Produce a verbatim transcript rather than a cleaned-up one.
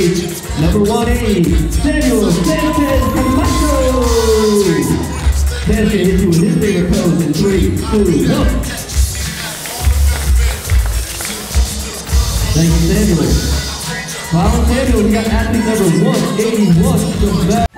number one eighty, Samuel Sanchez Camacho. Sanchez hits you with his finger pose in three, two, one. Thank you, Samuel. Follow Samuel, we got athlete number one eighty-one.